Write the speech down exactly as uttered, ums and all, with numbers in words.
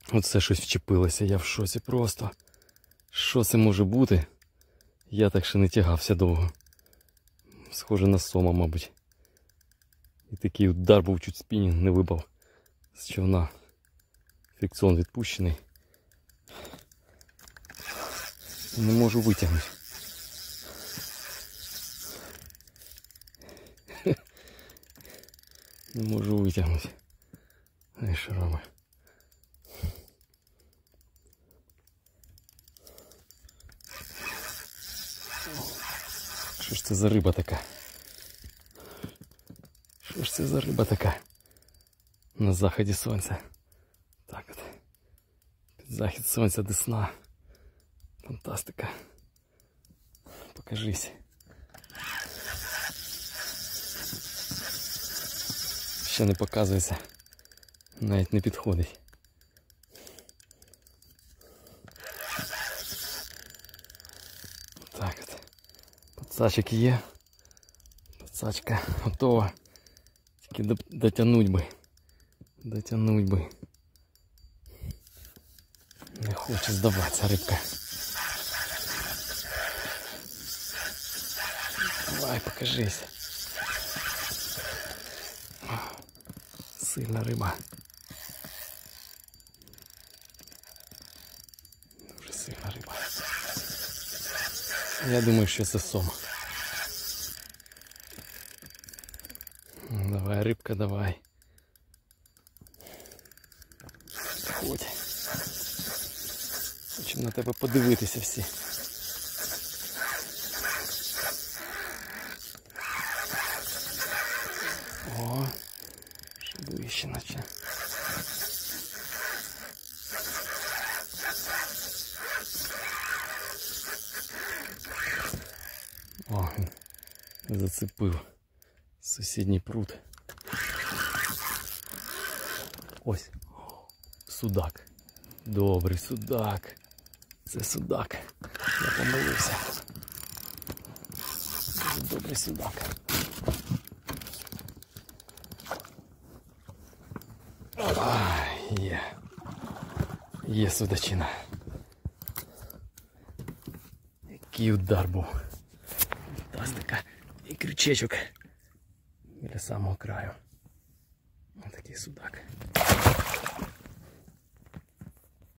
Оце щось вчепилося, я в шоці просто. Що це може бути? Я так ще не тягався довго. Схоже на сома, мабуть. І такий удар був, чуть спінінг не випав з човна. Фрикціон відпущений. Не можу витягнути. Не можу витягнути. Ай, що робить? Що ж це за риба така? Що ж це за риба така? На заході сонця. Так от. Під захід сонця Десна. Фантастика. Покажись. Ще не показується. Навіть не підходить. Так от. Пацачик є. Пацачка готова. Тільки дотягнуть би. Дотягнуть би. Не хоче здаватися рибка. Давай, покажись. Сильна риба. Дуже сильна риба. Я думаю, що це сом. Давай, рибка, давай. Ходь. Хочемо на тебе подивитися всі. О, ще ближче наче. О, зацепив сусідній пруд. Ось, судак. Добрий судак. Це судак. Я помилився. Дуже добрий судак. А, є. Є судачина. Який удар був. Фантастика. І крючечок біля самого краю. Ось такий судак.